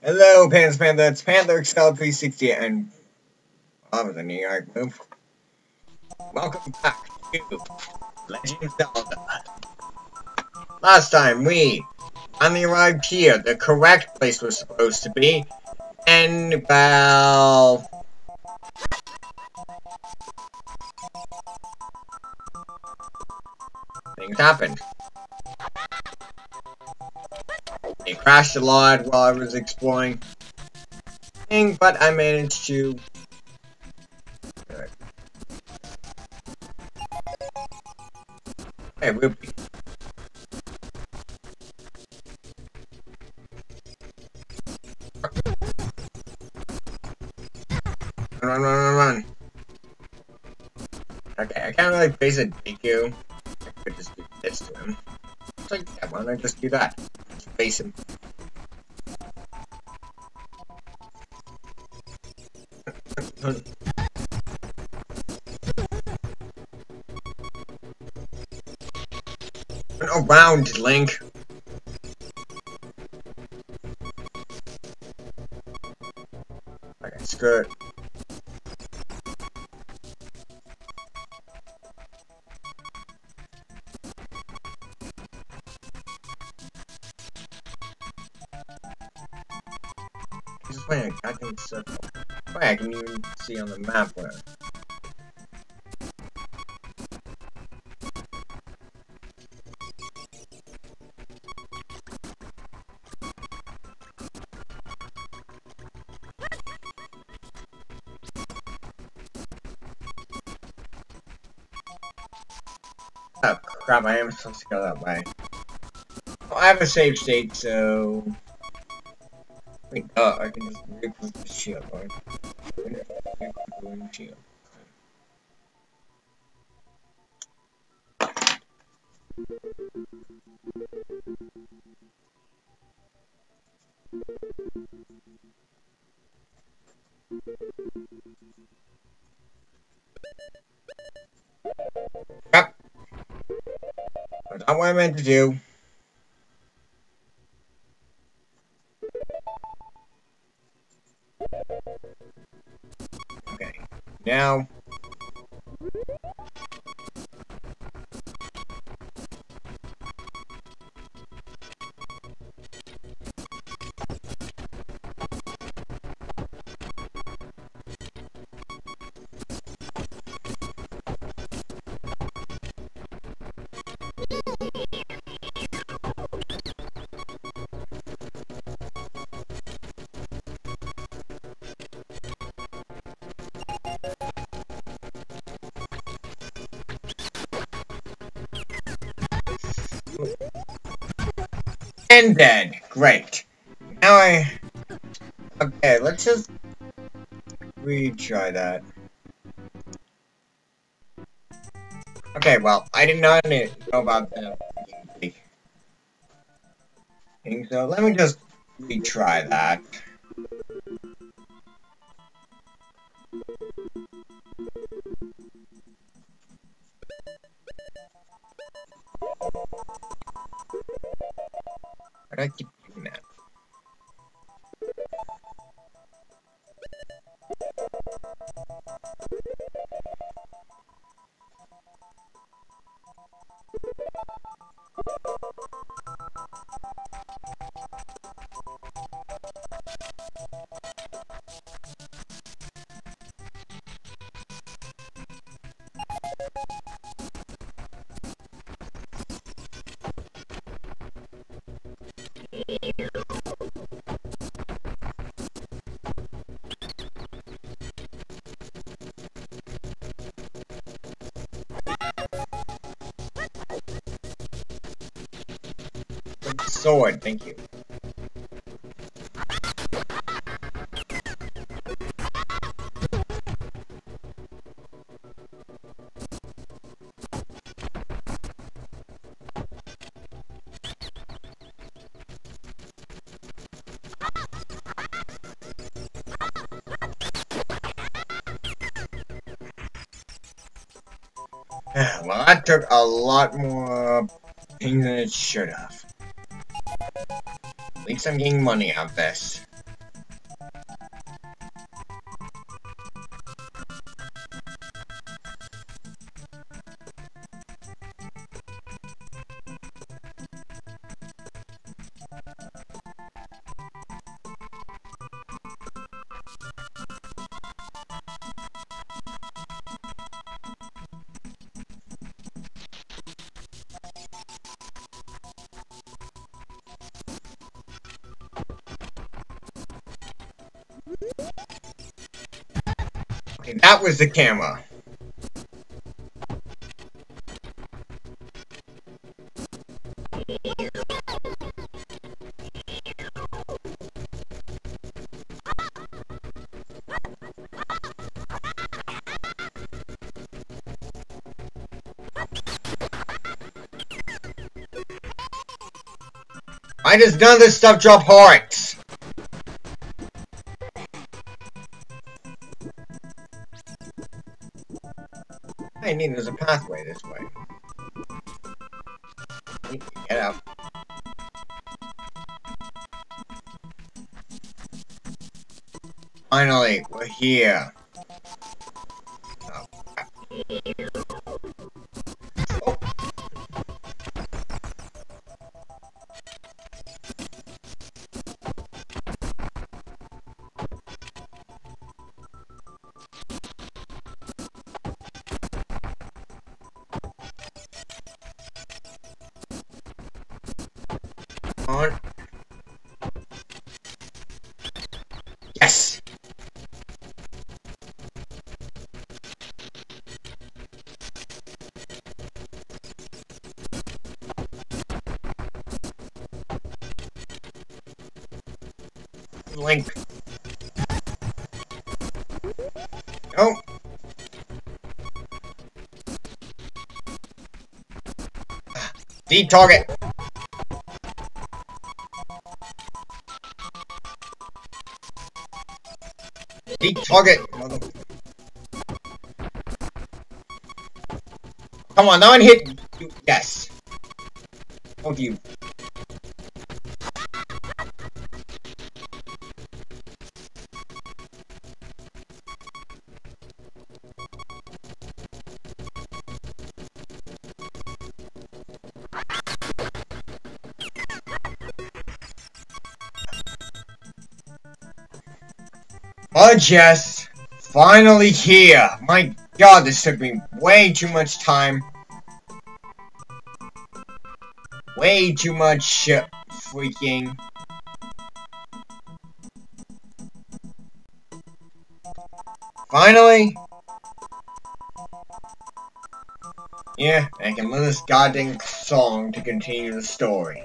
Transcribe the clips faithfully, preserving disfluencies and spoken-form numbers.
Hello, Pants Panther. It's Panther Excel three sixty, and I was a New York move. Welcome back to Legend of Zelda. Last time we finally arrived here, the correct place was supposed to be, and well, things happened. It crashed a lot while I was exploring, but I managed to. Hey, Ruby. Run, run, run, run. Okay, I can't really face a Deku. I could just do this to him. It's like, yeah, why don't I just do that? Just face him. Run around, Link. Okay, screw it. Just playing a goddamn circle. Oh, I can even see on the map where. Oh crap, I am supposed to go that way. Well, I have a save state, so... Wait, uh, I can just re-equip the shield, right? Re-equip shield. Crap! That's not what I meant to do. Okay, now... And dead. Great. Now I... Okay, let's just... retry that. Okay, well, I did not know about the thing, so let me just retry that. Why do I keep doing that? Sword, thank you. Well, that took a lot more pain than it should have. At least I'm getting money out of this. And that was the camera. Why does none of this stuff drop hearts? I need there's a pathway this way. Get out. Finally, we're here. Oh. Oh. On. Yes! Link. No. D target. D target. Mother. Come on, no one hit you. Yes. Fuck you. Oh, Jess, finally here. My God, this took me way too much time. Way too much uh, freaking. Finally. Yeah, I can learn this goddamn song to continue the story.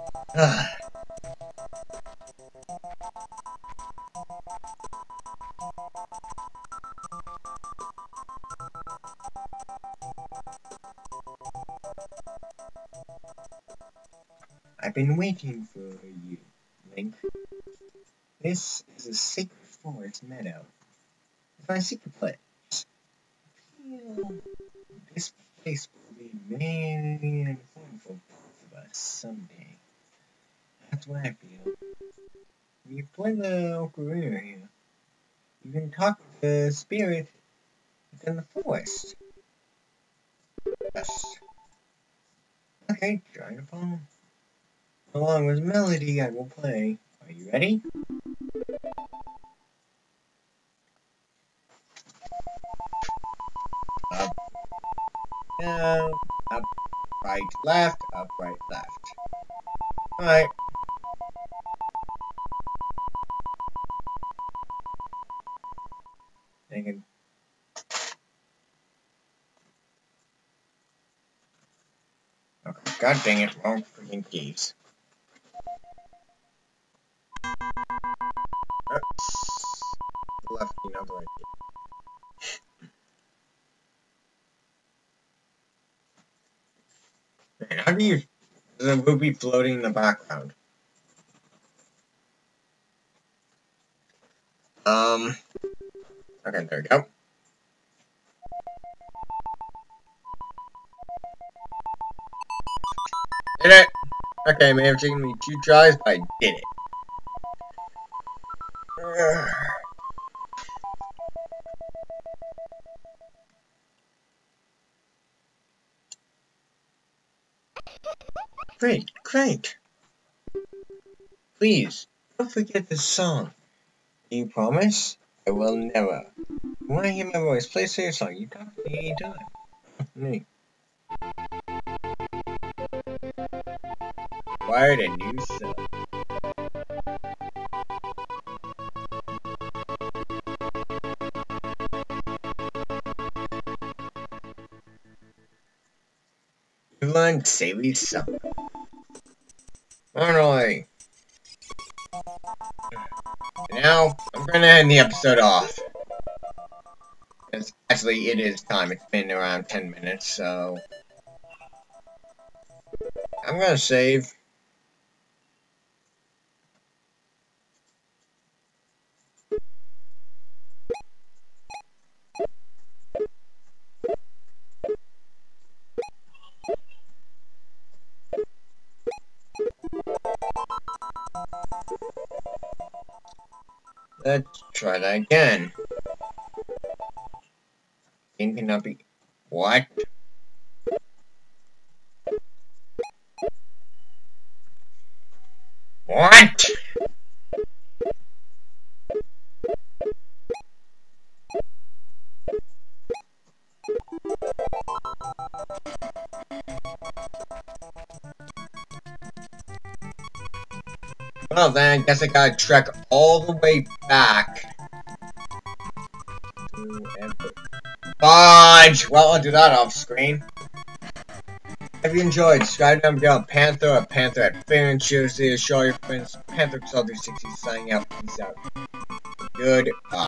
I've been waiting for you, Link. This is a sacred forest meadow. It's my secret place. I feel this place will be very important for both of us someday. That's what I feel. You play the ocarina here. You can talk to the spirit within the forest. Yes. Okay, try to follow. Along with melody, I will play. Are you ready? Up, down, up, right, left, up, right, left. Alright. Thinking. Okay, god dang it, wrong freaking keys. Oops. Left key, not the right key. Man, how do you... The ruby floating in the background. Um... Okay, there we go. Did it! Okay, it may have taken me two tries, but I did it. Great, great. Please, don't forget this song. You promise? I will never. You want to hear my voice? Play a song. You talk to me anytime. Me. Acquired a new sub. learned Savvy something. Finally. Now, I'm gonna end the episode off. It's, actually, it is time. It's been around ten minutes, so... I'm gonna save. Let's try that again. Game cannot be... What? What? Well then, I guess I gotta trek all the way back. Fudge! Well, I'll do that off screen. If you enjoyed, subscribe down below. Panther at Panther at Fair and Cheers to show your friends. Panther X L three sixty signing out. Peace out. Goodbye.